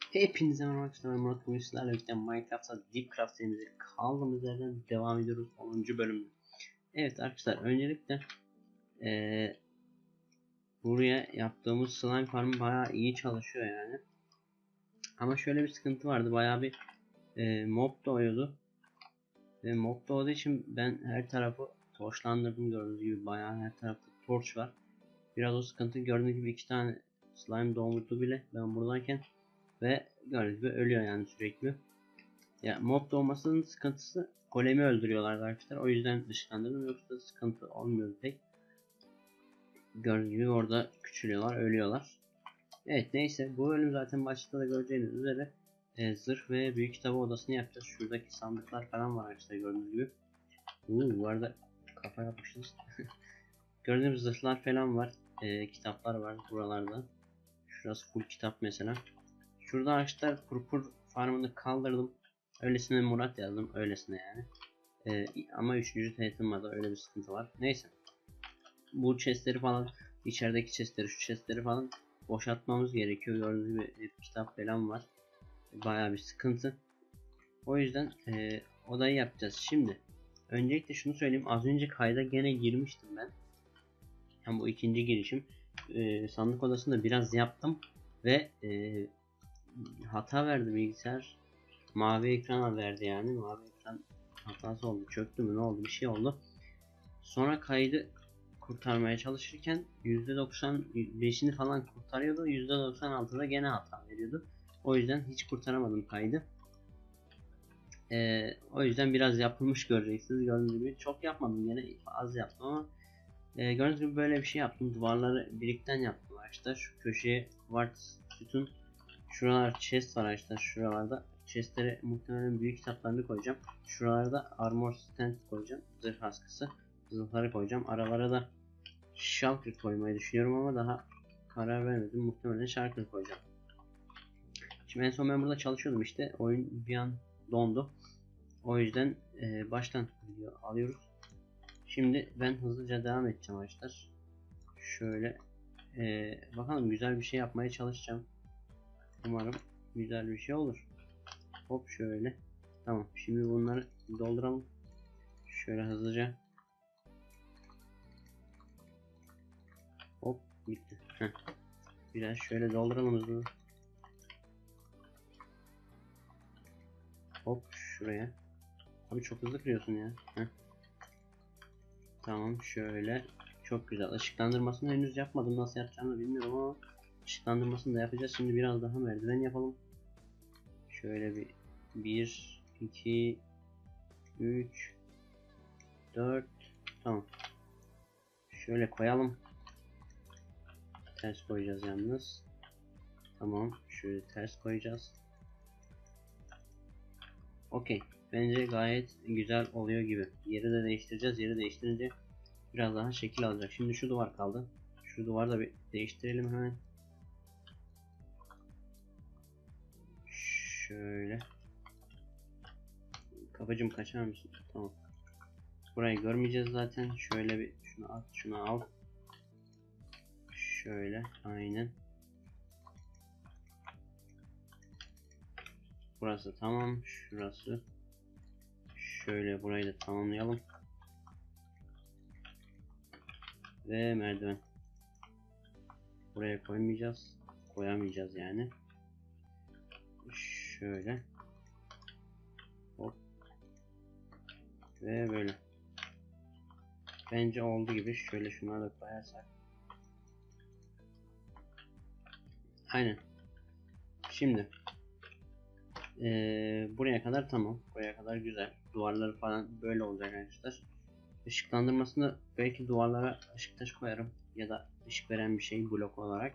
Hepinize merhaba arkadaşlar, ben Murat. Bugün sizlerle birlikte Minecraft'ta Deepcraft serimize kaldığımız yerden devam ediyoruz 10. bölümde. Evet arkadaşlar, öncelikle buraya yaptığımız slime farm bayağı iyi çalışıyor yani. Ama şöyle bir sıkıntı vardı, bayağı bir mob doğuyordu. Ve mob doğduğu için ben her tarafı torçlandırdım, gördüğünüz gibi bayağı her tarafta torç var. Biraz o sıkıntı, gördüğünüz gibi 2 tane slime doğurdu bile ben buradayken. Ve gördüğünüz gibi ölüyor yani sürekli. Ya mob doğmasının sıkıntısı, golemi öldürüyorlar arkadaşlar. O yüzden ışıklandırdım, yoksa sıkıntı olmuyor pek. Gördüğünüz gibi orada küçülüyorlar, ölüyorlar. Evet, neyse, bu bölüm zaten başta da göreceğiniz üzere zırh ve büyük kitabı odasını yapacağız. Şuradaki sandıklar falan var arkadaşlar, gördüğünüz gibi. Bu arada kafa yapmışız. Gördüğünüz zırhlar falan var. Kitaplar var buralarda. Şurası full kitap mesela. Şurada arkadaşlar purpur farmını kaldırdım. Öylesine Murat yazdım, öylesine yani. Ama 3. tanıtılmadı, öyle bir sıkıntı var. Neyse. Bu chestleri falan, içerideki chestleri, şu chestleri falan boşaltmamız gerekiyor. Gördüğünüz gibi kitap falan var. Bayağı bir sıkıntı. O yüzden odayı yapacağız. Şimdi öncelikle şunu söyleyeyim. Az önce kayda gene girmiştim ben. Yani bu ikinci girişim. Sandık odasında biraz yaptım ve hata verdi bilgisayar. Mavi ekrana verdi yani. Mavi ekran hatası oldu. Çöktü mü, ne oldu, bir şey oldu. Sonra kaydı kurtarmaya çalışırken %95'ini falan kurtarıyordu. %96'da gene hata veriyordu. O yüzden hiç kurtaramadım kaydı. O yüzden biraz yapılmış göreceksiniz. Gördüğünüz gibi çok yapmadım, yine az yaptım ama gördüğünüz gibi böyle bir şey yaptım. Duvarları birikten yaptım arkadaşlar. Şu köşeye quartz sütun, şuralar chest var arkadaşlar. Şuralarda chestlere muhtemelen büyük kitaplarını koyacağım. Şuralarda armor stand koyacağım. Zırh askısı. Zırhları koyacağım. Aralara da shulker koymayı düşünüyorum ama daha karar vermedim. Muhtemelen shulker koyacağım. Şimdi en son ben burada çalışıyordum işte. Oyun bir an dondu. O yüzden baştan video alıyoruz. Şimdi ben hızlıca devam edeceğim arkadaşlar. Şöyle bakalım, güzel bir şey yapmaya çalışacağım. Umarım güzel bir şey olur. Hop şöyle. Tamam. Şimdi bunları dolduralım. Şöyle hızlıca. Hop bitti. Heh. Biraz şöyle dolduralım hızlı. Hop şuraya. Abi çok hızlı kırıyorsun ya. Heh. Tamam şöyle. Çok güzel. Işıklandırmasını henüz yapmadım. Nasıl yapacağımı bilmiyorum ama ışıklandırmasını da yapacağız. Şimdi biraz daha merdiven yapalım. Şöyle bir 1, 2, 3, 4. Tamam. Şöyle koyalım. Ters koyacağız yalnız. Tamam. Şöyle ters koyacağız. Okey. Bence gayet güzel oluyor gibi. Yeri de değiştireceğiz. Yeri değiştirince biraz daha şekil alacak. Şimdi şu duvar kaldı. Şu duvarı da bir değiştirelim hemen. Şöyle. Kapıcım kaçar mısın? Tamam. Burayı görmeyeceğiz zaten. Şöyle bir şunu at, şunu al. Şöyle aynen. Burası tamam. Şurası. Şöyle burayı da tamamlayalım. Ve merdiven. Buraya koymayacağız. Koyamayacağız yani. Şöyle. Hop. Ve böyle. Bence oldu gibi. Şöyle şunları da koyarsak. Aynen. Şimdi. Buraya kadar tamam. Buraya kadar güzel. Duvarları falan böyle olacak arkadaşlar. Işıklandırmasını belki duvarlara ışık taşı koyarım. Ya da ışık veren bir şey blok olarak.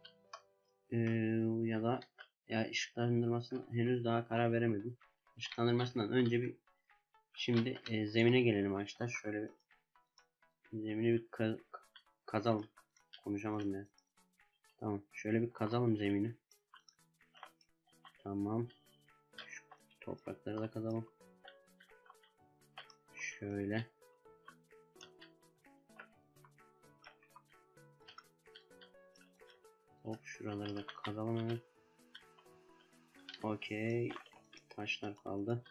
Ya da ışıklandırmasını henüz daha karar veremedim. Işıklandırmasından önce bir şimdi zemine gelelim arkadaşlar. Şöyle bir zemini bir kazalım. Konuşamadım ya. Tamam. Şöyle bir kazalım zemini. Tamam. Şu toprakları da kazalım. Şöyle. Hop şuraları da kazalım hemen. Okey. Taşlar kaldı.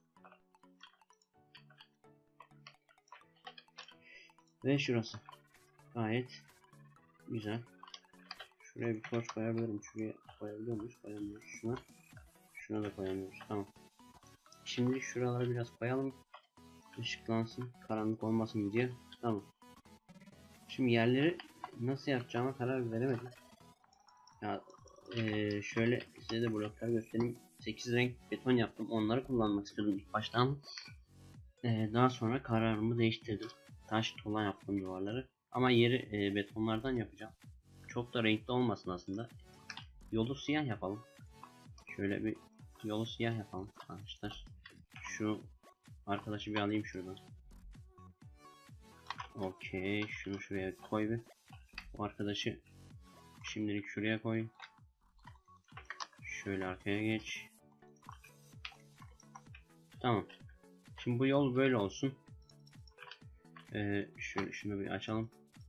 Ve şurası. Gayet güzel. Şuraya bir torç koyabilirim. Şuraya koyabiliyor muyuz? Koyamıyoruz. Şuna da koyamıyoruz. Tamam. Şimdi şuraları biraz koyalım. Işıklansın. Karanlık olmasın diye. Tamam. Şimdi yerleri nasıl yapacağıma karar veremedim. Ya şöyle size de bloklar göstereyim. 8 renk beton yaptım. Onları kullanmak istiyordum ilk başta ama daha sonra kararımı değiştirdim. Taş tuğla yaptım duvarları. Ama yeri betonlardan yapacağım. Çok da renkli olmasın aslında. Yolu siyah yapalım. Şöyle bir yolu siyah yapalım arkadaşlar. Şu arkadaşı bir alayım şuradan. Okey, şunu şuraya koy bir. Bu arkadaşı şimdilik şuraya koy. Şöyle arkaya geç. Tamam. Şimdi bu yol böyle olsun. Şöyle şunu bir açalım.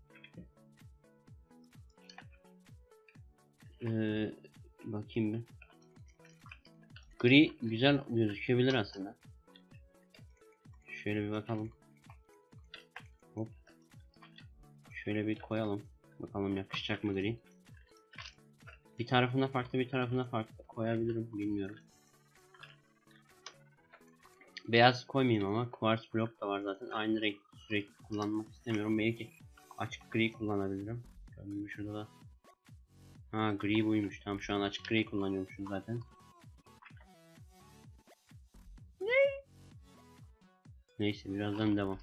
Bakayım bir. Gri güzel gözükebilir aslında. Şöyle bir bakalım. Hop. Şöyle bir koyalım. Bakalım yakışacak mı gri. Bir tarafına farklı, bir tarafına farklı koyabilirim, bilmiyorum. Beyaz koymayayım ama quartz blok da var zaten. Aynı renk sürekli kullanmak istemiyorum. Belki açık gri kullanabilirim. Gördüğüm şurada da. Ha, gri buymuş. Tamam, şu an açık gri kullanıyormuşum zaten. Neyse, birazdan devam.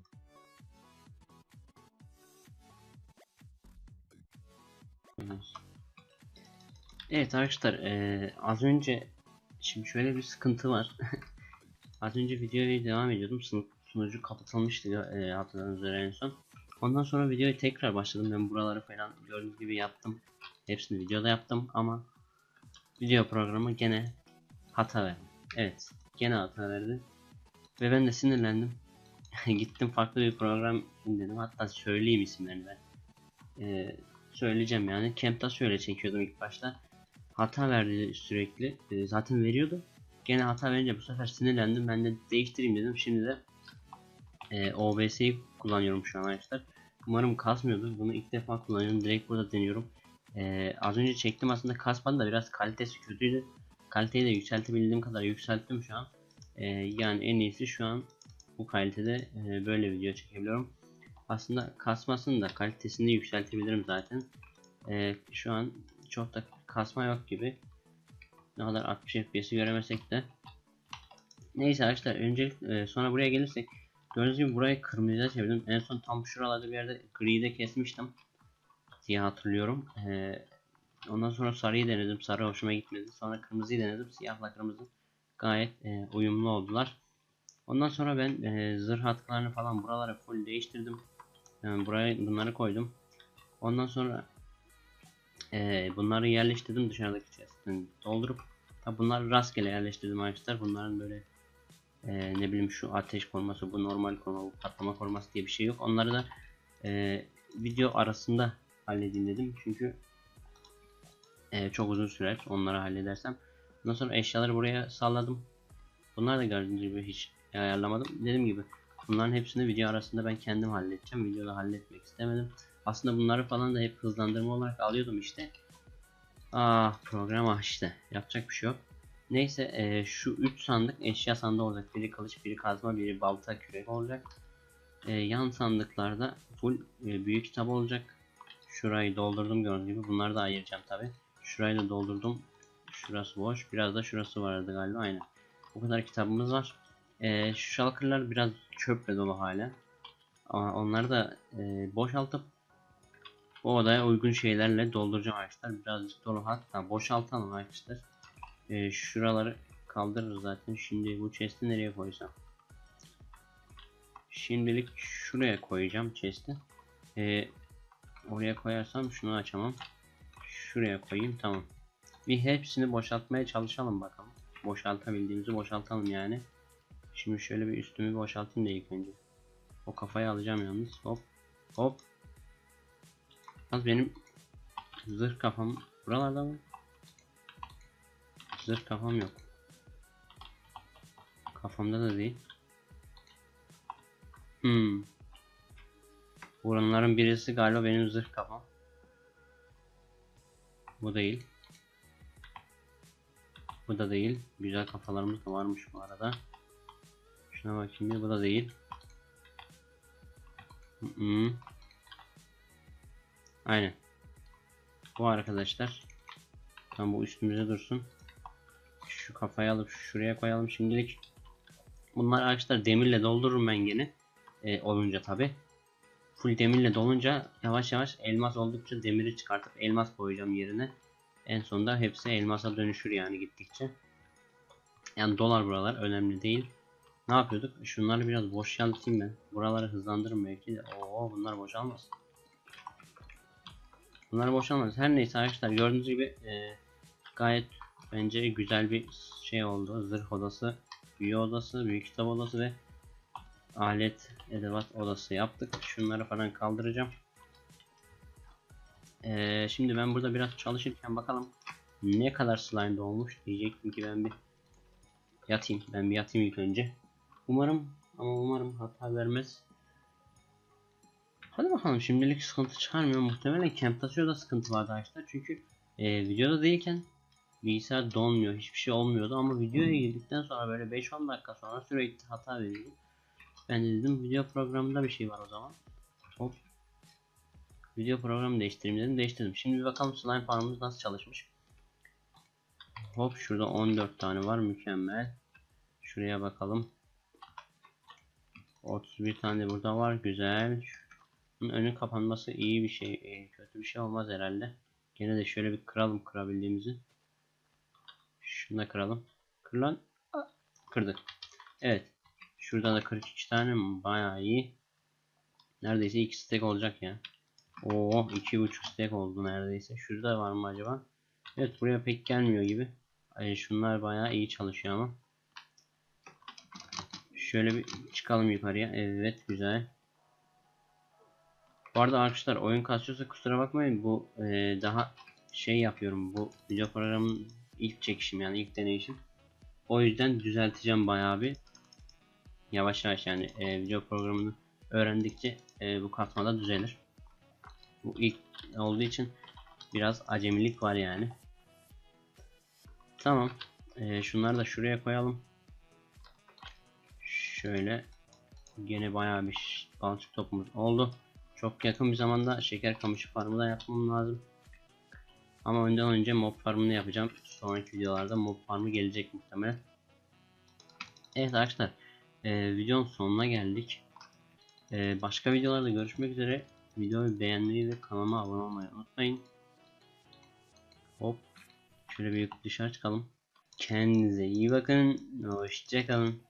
Evet arkadaşlar, az önce şimdi şöyle bir sıkıntı var. Az önce videoya devam ediyordum. Sunucu kapatılmıştı hatırladığınız üzere en son. Ondan sonra videoya tekrar başladım. Ben buraları falan gördüğünüz gibi yaptım. Hepsini videoda yaptım ama video programı gene hata verdi. Evet, gene hata verdi. Ve ben de sinirlendim. Gittim farklı bir program indirdim. Hatta söyleyeyim isimlerini ben. Söyleyeceğim yani. Camtasia şöyle çekiyordum ilk başta. Hata verdi sürekli. Zaten veriyordu. Gene hata verince bu sefer sinirlendim. Ben de değiştireyim dedim. Şimdi de OBS'yi kullanıyorum şu an arkadaşlar. Umarım kasmıyordur. Bunu ilk defa kullanıyorum. Direkt burada deniyorum. Az önce çektim, aslında kasmadı da biraz kalitesi kötüydü. Kaliteyi de yükseltebildiğim kadar yükselttim şu an. Yani en iyisi şu an bu kalitede böyle video çekebiliyorum. Aslında kasmasını da kalitesini yükseltebilirim zaten. Şu an çok da kasma yok gibi. Ne kadar 60 FPS'i göremesek de. Neyse arkadaşlar, önce sonra buraya gelirsek, gördüğünüz gibi burayı kırmızıya çevirdim. En son tam şuralarda bir yerde gri'de kesmiştim diye hatırlıyorum. Ondan sonra sarıyı denedim. Sarı hoşuma gitmedi. Sonra kırmızıyı denedim. Siyahla kırmızı gayet uyumlu oldular. Ondan sonra ben zırh atkılarını falan buralara full değiştirdim. Yani buraya bunları koydum. Ondan sonra bunları yerleştirdim dışarıdaki chest'ten doldurup. Tabi bunları rastgele yerleştirdim arkadaşlar. Bunların böyle ne bileyim şu ateş koruması, bu normal koruma, bu patlama koruması diye bir şey yok. Onları da video arasında halledeyim dedim. Çünkü çok uzun sürer onları halledersem. Ondan sonra eşyaları buraya salladım. Bunlar da gördüğünüz gibi hiç ayarlamadım. Dediğim gibi bunların hepsini video arasında ben kendim halledeceğim. Videoda halletmek istemedim. Aslında bunları falan da hep hızlandırma olarak alıyordum işte. Program işte. Yapacak bir şey yok. Neyse, şu 3 sandık eşya sandığı olacak. Biri kılıç, biri kazma, biri balta, kürek olacak. Yan sandıklarda full büyük kitap olacak. Şurayı doldurdum gördüğünüz gibi. Bunları da ayıracağım tabi. Şurayı da doldurdum. Şurası boş. Biraz da şurası vardı galiba. Aynen. Bu kadar kitabımız var. Şu şalkırlar biraz çöple dolu hala. Ama onları da boşaltıp o odaya uygun şeylerle dolduracağım arkadaşlar. Birazcık dolu, hatta boşaltalım arkadaşlar. Şuraları kaldırırız zaten. Şimdi bu chest'i nereye koysam? Şimdilik şuraya koyacağım chest'i. Oraya koyarsam şunu açamam. Şuraya koyayım, tamam. Bir hepsini boşaltmaya çalışalım bakalım. Boşaltabildiğimizi boşaltalım yani. Şimdi şöyle bir üstümü boşaltayım da ilk önce. O kafayı alacağım yalnız. Hop hop. Az benim zırh kafam buralarda mı? Zırh kafam yok. Kafamda da değil. Buranların birisi galiba benim zırh kafam. Bu değil. Bu da değil. Güzel kafalarımız da varmış bu arada. Şuna bak şimdi, bu da değil. Aynen. Bu arkadaşlar. Tam bu üstümüze dursun. Şu kafayı alıp şuraya koyalım şimdilik. Bunlar arkadaşlar demirle doldururum ben gene. Olunca tabi. Full demirle dolunca yavaş yavaş elmas oldukça demiri çıkartıp elmas koyacağım yerine. En sonunda hepsi elmasa dönüşür yani gittikçe. Yani dolar buralar önemli değil. Ne yapıyorduk? Şunları biraz boşaltayım ben. Buraları hızlandırırım belki de. Oo, bunlar boşalmaz. Bunlar boşalmaz. Her neyse arkadaşlar, gördüğünüz gibi gayet bence güzel bir şey oldu. Zırh odası, büyü odası, büyük kitap odası ve alet edevat odası yaptık. Şunları falan kaldıracağım. Şimdi ben burada biraz çalışırken bakalım ne kadar slime olmuş diyecektim ki ben bir yatayım. Ben bir yatayım ilk önce. Umarım hata vermez. Hadi bakalım, şimdilik sıkıntı çıkarmıyor. Muhtemelen Camtasia'da sıkıntı vardı arkadaşlar. Çünkü videoda değilken bilgisayar donmuyor. Hiçbir şey olmuyordu ama videoya girdikten sonra böyle 5-10 dakika sonra sürekli hata veriyordu. Ben de dedim video programında bir şey var o zaman. Hop. Video programı değiştireyim dedim. Değiştirdim. Şimdi bir bakalım slime farmımız nasıl çalışmış. Hop, şurada 14 tane var. Mükemmel. Şuraya bakalım. 31 tane burada var. Güzel. Önün kapanması iyi bir şey. Kötü bir şey olmaz herhalde. Gene de şöyle bir kıralım kırabildiğimizi. Şunu da kıralım. Kır lan. Kırdık. Evet. Şurada da 42 tane mi? Bayağı iyi. Neredeyse 2 stack olacak ya. Oo, 2,5 stack oldu neredeyse. Şurada var mı acaba? Evet, buraya pek gelmiyor gibi. Şunlar bayağı iyi çalışıyor ama. Şöyle bir çıkalım yukarıya. Evet, güzel. Bu arada arkadaşlar, oyun kasıyorsa kusura bakmayın. Bu daha şey yapıyorum. Bu video programının ilk çekişim, yani ilk deneyişim. O yüzden düzelteceğim bayağı bir. Yavaş yavaş yani video programını öğrendikçe bu katmada düzelir. Bu ilk olduğu için biraz acemilik var yani. Tamam. Şunları da şuraya koyalım. Şöyle. Gene bayağı bir balçık topumuz oldu. Çok yakın bir zamanda şeker kamışı farmı da yapmam lazım. Ama önden önce mob farmını yapacağım. Sonraki videolarda mob farmı gelecek muhtemelen. Evet arkadaşlar. Videonun sonuna geldik. Başka videolarda görüşmek üzere. Videoyu beğenmeyi ve kanalıma abone olmayı unutmayın. Hop. Şöyle bir dışarı çıkalım. Kendinize iyi bakın. Hoşça kalın.